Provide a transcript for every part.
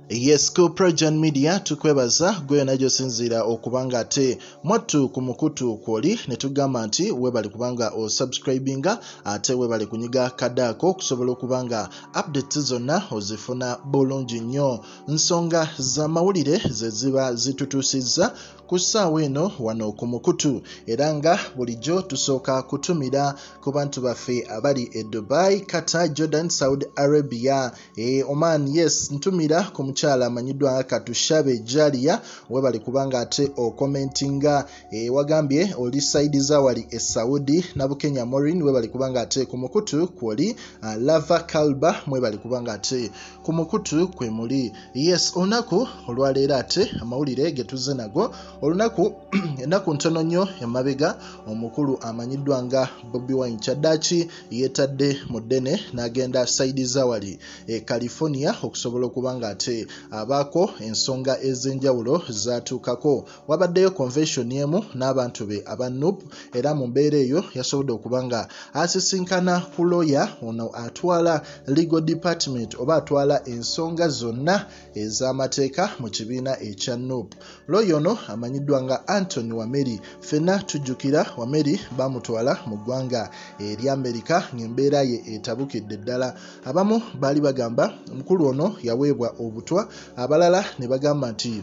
Yes, ku PROJOURN media tukwebaza gwe najo sinzira okubanga ate mwattu ku mukutu kwoli ne tugamba nti webali kubanga o subscribinga ate webali kunyiga kadako okusobola okubanga updates zonna ozifuna bulungi nnyo. Nsonga za mawulire ze ziba zitutusizza ku ssaawa eno wano ku mukutu era nga bulijjo tusooka kutumira ku bantu baffe abali e Dubai, Qatar, Jordan, Saudi Arabia, Oman. Yes, ntumira ku mukyala amanyiddwa nga Katushabe Jalia webali kubanga ate o commentinga wagambye oli side za wali e Saudi na Bukenya Morin webali kubanga ate ku mukutu kwoli Lava Kalba mwebali kubanga ate ku mukutu kwe muli. Yes, olunaku olwaleero ate amawulire getuze nago olunaku ennaku ntono nnyo emabega omukulu amanyiddwa nga Bobiwine kyaddaakyi yeetadde mu ddene n'agenda side za wali e California okusobola okubanga ate abaako ensonga ez'enjawulo zaatuukako. Wabaddeyo convention emu n'abantu be aba NUP era mu mbeera eyo yasobodde okubanga asisinkana ku lawyer ono atwala legal department oba atwala ensonga zonna ez'amateeka mu kibiina ekya NUP. Lawyer ono amanyiddwa nga Anthony Wameli. Ffenna tujjukira Wameli bamutwala mu ggwanga eri Amerika ng'embeera ye etabukidde ddala. Abamu baali bagamba omukulu ono yaweebwa obutwa, abalala ne bagamba nti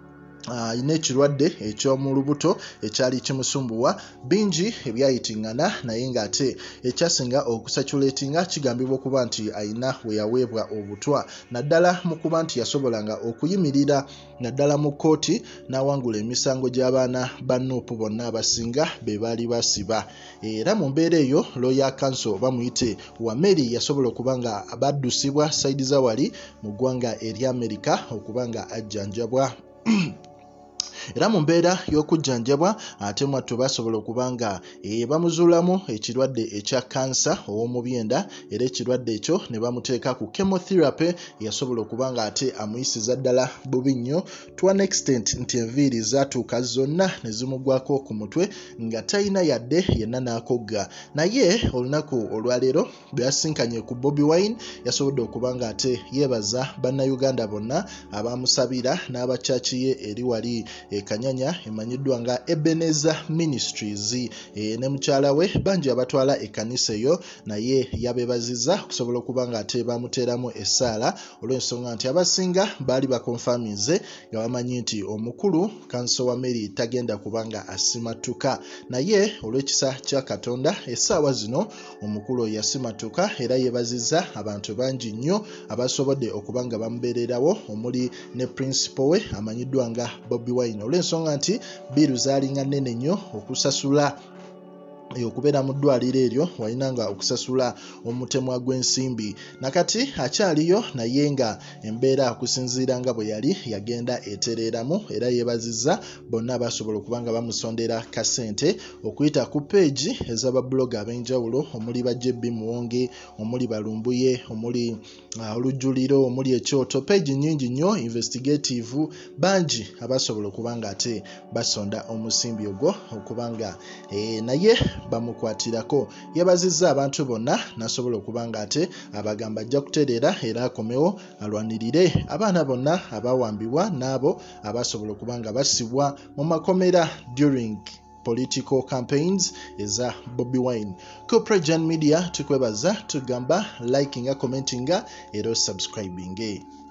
ine ekirwadde eky'omu lubuto ekyali kimusumbuwa. Bingi ebyayitingana naye ng'ate ekyasinga okusatulatinga kigambibwa okuba nti ayina we yaweebwa obutwa naddala mu kuba nti yasobolanga okuyimirira naddala mu kkooti n'awangula emisango gy'abaana ba NUP bonna abasinga be baali basiba. Era mu mbeera eyo lawyer council bamuyite Wameli yasobola okuba nga baddusibwa saidi za wali mu ggwanga eri Amerika okuba nga ajjanjabwa. Era mu mbeera y'okujjanjabwa ate mwattu basobola okuba nga bamuzuulamu ekirwadde ekya kansa ow'omubyenda era ekirwadde ekyo ne bamuteeka ku chemotherapy yasobola okuba nga ate amuyisiza ddala bubi nnyo to an extent nti enviiri zaatuuka zonna ne zimugwako ku mutwe nga talina yadde yenna n'akogga. Naye olunaku olwaleero bwe yasinkanye ku Bobiwine yasobodde okuba nga ate yeebaza bannayuganda bonna abamusabira n'abakyaki ye eri wali Kanyanya emanyiddwa nga Ebeneza Ministries ne mukyala we bangi abatwala ekkanisa eyo naye yabeebazizza okusobola okuba nga ate bamuteeramu essaala olw'ensonga nti abasinga baali bakonfaminze nga bamanyi nti omukulu kanso Wameli tagenda kubanga asimatuka. Naye olw'ekisa kya Katonda essaawa zino omukulu yasimatuka era yeebazizza abantu bangi nnyo abasobodde okuba nga bamubeererawo omuli ne principal we amanyiddwa nga Bobiwine olw'ensonga nti biiru zaalinga nnene nnyo okusasula okubeera mu ddwaliro eryo walinanga okusasula omutemwa gw'ensimbi. Nakati akyaliyo naye nga embeera okusinziira nga bwe yali yagenda etereeramu era yeebazizza bonna basobola okuba nga bamusondera kasente okuyita ku peegi ez'ababloga ab'enjawulo omuli ba JB Muwonge, omuli Balumbuye, omuli Olujjuliro, omuli Ekyoto, peegi nnyingi nnyo investigative bangi abasobola okuba nga ate basonda omusimbi ogwo okuba nga naye bamukwatirako. Yeebazizza abantu bonna n'asobola okuba nga ate abagamba ajja kutereera era akomewo alwanirire abaana bonna abawambibwa n'abo abasobola okuba nga basibwa mu makomera during political campaigns eza Bobiwine. Ku PROJOURN media tukwebaza tugamba likinga, commentinga era subscribinge.